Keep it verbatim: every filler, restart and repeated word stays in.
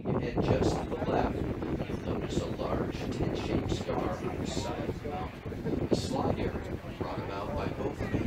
you head just to the left, you'll notice a large tent-shaped scar on the side of the mountain. A slide area brought about by both